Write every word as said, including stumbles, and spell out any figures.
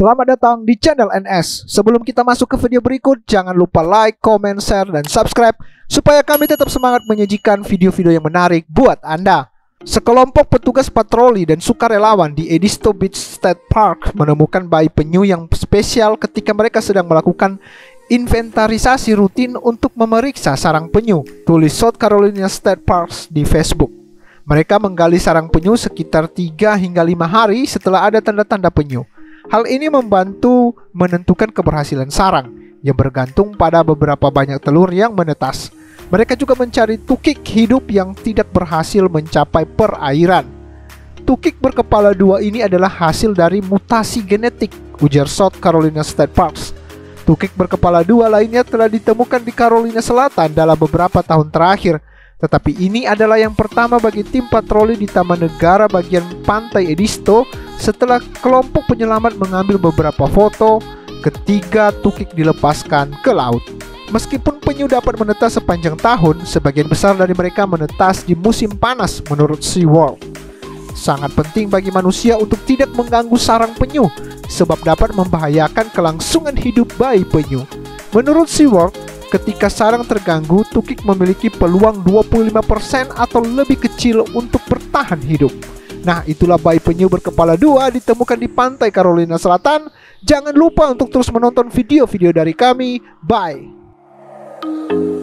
Selamat datang di channel N S. Sebelum kita masuk ke video berikut, jangan lupa like, comment, share, dan subscribe supaya kami tetap semangat menyajikan video-video yang menarik buat Anda. Sekelompok petugas patroli dan sukarelawan di Edisto Beach State Park menemukan bayi penyu yang spesial ketika mereka sedang melakukan inventarisasi rutin untuk memeriksa sarang penyu, tulis South Carolina State Parks di Facebook. Mereka menggali sarang penyu sekitar tiga hingga lima hari setelah ada tanda-tanda penyu. Hal ini membantu menentukan keberhasilan sarang yang bergantung pada beberapa banyak telur yang menetas. Mereka juga mencari tukik hidup yang tidak berhasil mencapai perairan. Tukik berkepala dua ini adalah hasil dari mutasi genetik, ujar South Carolina State Parks. Tukik berkepala dua lainnya telah ditemukan di Carolina Selatan dalam beberapa tahun terakhir. Tetapi ini adalah yang pertama bagi tim patroli di Taman Negara bagian pantai Edisto setelah kelompok penyelamat mengambil beberapa foto ketika tukik dilepaskan ke laut. Meskipun penyu dapat menetas sepanjang tahun, sebagian besar dari mereka menetas di musim panas menurut SeaWorld. Sangat penting bagi manusia untuk tidak mengganggu sarang penyu, sebab dapat membahayakan kelangsungan hidup bayi penyu. Menurut SeaWorld, ketika sarang terganggu, tukik memiliki peluang dua puluh lima persen atau lebih kecil untuk bertahan hidup. Nah, itulah bayi penyu berkepala dua ditemukan di pantai Carolina Selatan. Jangan lupa untuk terus menonton video-video dari kami. Bye.